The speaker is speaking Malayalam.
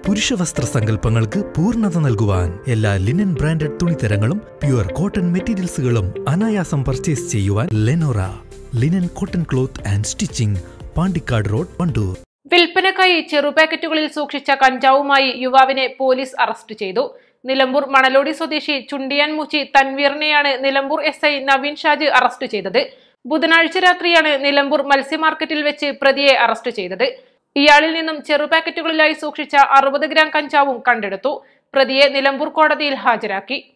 പുരുഷവസ്ത്ര സങ്കല്പങ്ങൾക്ക് പൂർണ്ണത നൽകുവാൻ എല്ലാ ലിനൻ ബ്രാൻഡഡ് തുണിത്തരങ്ങളും പ്യുവർ കോട്ടൺ മെറ്റീരിയൽസുകളും അനായാസം പർച്ചേസ് ചെയ്യുവാൻ Lenora linen cotton cloth and stitching, Pandikkad road, Wandoor. വിൽപ്പനക്കായി ചെറുപാക്കറ്റുകളിൽ സൂക്ഷിച്ച കഞ്ചാവുമായി യുവാവിനെ പോലീസ് അറസ്റ്റ് ചെയ്തു. നിലമ്പൂർ മണലോടി സ്വദേശി ചുണ്ടിയാൻമുച്ചി തൻവീറിനെയാണ് നിലമ്പൂർ SI നവീൻ ഷാജ് അറസ്റ്റ് ചെയ്തത്. ബുധനാഴ്ച രാത്രിയാണ് നിലമ്പൂർ മത്സ്യ മാർക്കറ്റിൽ വെച്ച് പ്രതിയെ അറസ്റ്റ് ചെയ്തത്. ഇയാളിൽ നിന്നും ചെറുപാക്കറ്റുകളിലായി സൂക്ഷിച്ച 60 ഗ്രാം കഞ്ചാവും കണ്ടെടുത്തു. പ്രതിയെ നിലമ്പൂർ കോടതിയിൽ ഹാജരാക്കി.